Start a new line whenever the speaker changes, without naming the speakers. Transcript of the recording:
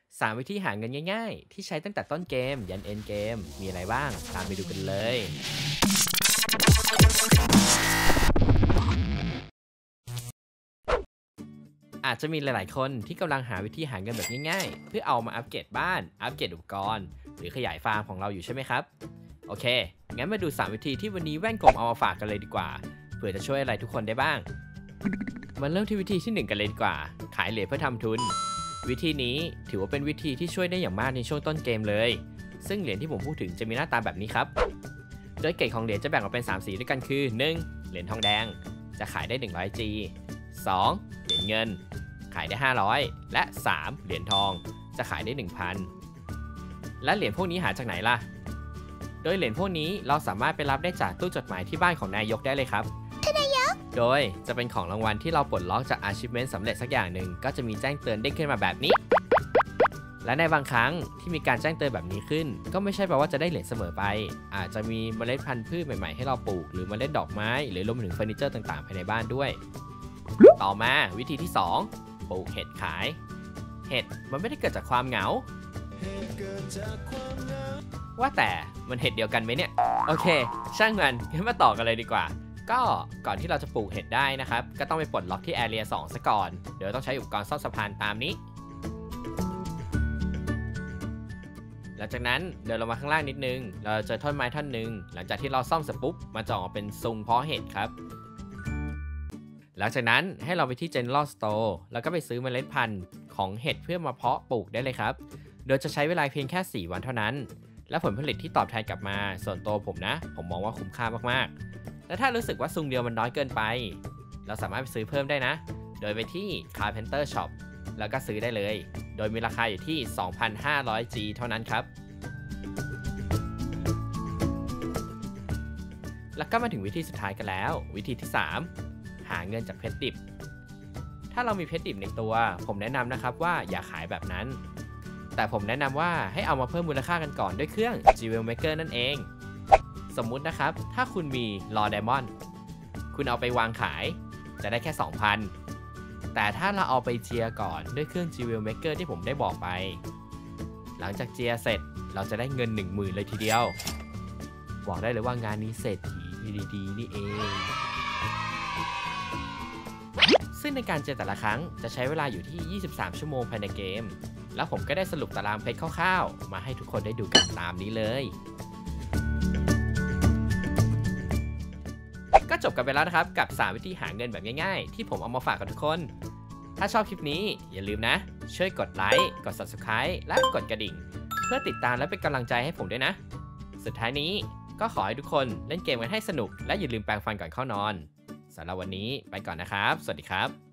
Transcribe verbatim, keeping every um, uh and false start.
สามวิธีหาเงินง่ายๆที่ใช้ตั้งแต่ต้นเกมยันเอ็นเกมมีอะไรบ้างตามไปดูกันเลยอาจจะมีหลายๆคนที่กำลังหาวิธีหาเงินแบบง่ายๆเพื่อเอามาอัปเกรดบ้านอัปเกรดอุปกรณ์หรือขยายฟาร์มของเราอยู่ใช่ไหมครับโอเคงั้นมาดูสามวิธีที่วันนี้แว่นกลมเอามาฝากกันเลยดีกว่าเผื่อจะช่วยอะไรทุกคนได้บ้างมาเริ่มที่วิธีที่หนึ่งกันเลยดีกว่าขายเหรียญเพื่อทำทุนวิธีนี้ถือว่าเป็นวิธีที่ช่วยได้อย่างมากในช่วงต้นเกมเลยซึ่งเหรียญที่ผมพูดถึงจะมีหน้าตาแบบนี้ครับโดยเกรดของเหรียญจะแบ่งออกเป็นสามสีด้วยกันคือ หนึ่ง เหรียญทองแดงจะขายได้ หนึ่งร้อย จี สอง เหรียญเงินขายได้ห้าร้อยและ สาม เหรียญทองจะขายได้ หนึ่งพัน และเหรียญพวกนี้หาจากไหนล่ะโดยเหรียญพวกนี้เราสามารถไปรับได้จากตู้จดหมายที่บ้านของนายกได้เลยครับโดยจะเป็นของรางวัลที่เราปลดล็อกจาก achievement สำเร็จสักอย่างหนึ่งก็จะมีแจ้งเตือนเด้งขึ้นมาแบบนี้และในบางครั้งที่มีการแจ้งเตือนแบบนี้ขึ้นก็ไม่ใช่แปลว่าจะได้เหรียญเสมอไปอาจจะมีเมล็ดพันธุ์พืชใหม่ๆให้เราปลูกหรือเมล็ดดอกไม้หรือรวมถึงเฟอร์นิเจอร์ต่างๆภายในบ้านด้วยต่อมาวิธีที่สองปลูกเห็ดขายเห็ดมันไม่ได้เกิดจากความเหงาว่าแต่มันเห็ดเดียวกันไหมเนี่ยโอเคช่างมันงั้นมาต่อกันเลยดีกว่าก็ก่อนที่เราจะปลูกเห็ดได้นะครับก็ต้องไปปลดล็อกที่ Area สองซะก่อนเดี๋ยวต้องใช้อุปกรณ์ซ่อมสะพานตามนี้หลังจากนั้นเดินลงมาข้างล่างนิดนึงเราเจอท่อนไม้ท่อนหนึ่งหลังจากที่เราซ่อมเสร็จปุ๊บมันจะออกเป็นซุงเพาะเห็ดครับหลังจากนั้นให้เราไปที่ General Store แล้วก็ไปซื้อเมล็ดพันธุ์ของเห็ดเพื่อมาเพาะปลูกได้เลยครับโดยจะใช้เวลาเพียงแค่สี่วันเท่านั้นและผลผลิตที่ตอบแทนกลับมาส่วนตัวผมนะผมมองว่าคุ้มค่ามากๆและถ้ารู้สึกว่าซุงเดียวมันน้อยเกินไปเราสามารถไปซื้อเพิ่มได้นะโดยไปที่ Carpenter Shop แล้วก็ซื้อได้เลยโดยมีราคาอยู่ที่ สองพันห้าร้อย จี เท่านั้นครับแล้วก็มาถึงวิธีสุดท้ายกันแล้ววิธีที่สามหาเงินจากเพชรดิบถ้าเรามีเพชรดิบในตัวผมแนะนำนะครับว่าอย่าขายแบบนั้นแต่ผมแนะนำว่าให้เอามาเพิ่มมูลค่ากันก่อนด้วยเครื่อง Jewel Maker นั่นเองสมมุตินะครับถ้าคุณมี Raw Diamond คุณเอาไปวางขายจะได้แค่ สองพัน แต่ถ้าเราเอาไปเจียก่อนด้วยเครื่อง Jewel Maker ที่ผมได้บอกไปหลังจากเจียเสร็จเราจะได้เงิน หนึ่งหมื่น เลยทีเดียวบอกได้เลยว่างานนี้เศรษฐีดีๆนี่เองซึ่งในการเจอแต่ละครั้งจะใช้เวลาอยู่ที่ ยี่สิบสาม ชั่วโมงภายในเกมแล้วผมก็ได้สรุปตารางเพชรคร่าวๆมาให้ทุกคนได้ดูกันตามนี้เลยก็จบกันไปแล้วนะครับกับสามวิธีหาเงินแบบง่ายๆที่ผมเอามาฝากกับทุกคนถ้าชอบคลิปนี้อย่าลืมนะช่วยกดไลค์กด ซับสไครบ์ และกดกระดิ่งเพื่อติดตามและเป็นกำลังใจให้ผมด้วยนะสุดท้ายนี้ก็ขอให้ทุกคนเล่นเกมกันให้สนุกและอย่าลืมแปรงฟันก่อนเข้านอนสำหรับวันนี้ไปก่อนนะครับสวัสดีครับ